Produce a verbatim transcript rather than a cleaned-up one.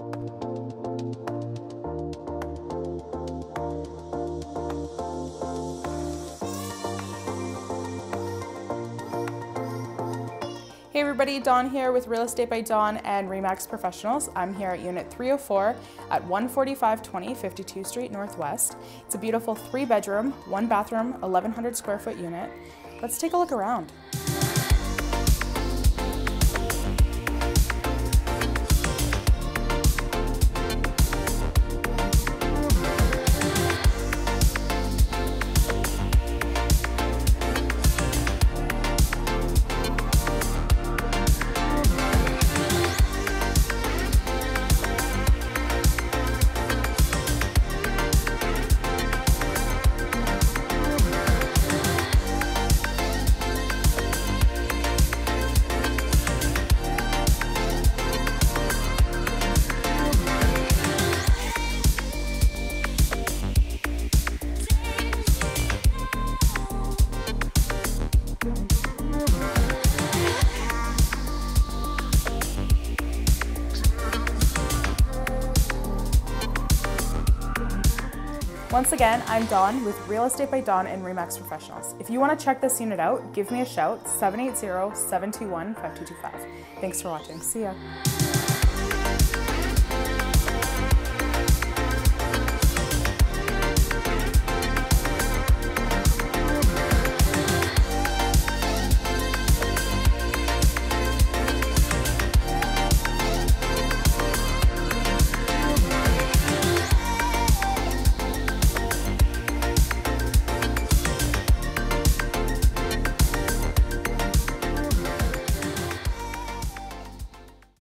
Hey everybody, Dawn here with Real Estate by Dawn and Remax Professionals. I'm here at Unit three oh four at one forty-five twenty fifty-two Street Northwest. It's a beautiful three bedroom, one bathroom, eleven hundred square foot unit. Let's take a look around. Once again, I'm Dawn with Real Estate by Dawn and Remax Professionals. If you want to check this unit out, give me a shout, seven eight zero, seven two one, five two two five. Thanks for watching. See ya.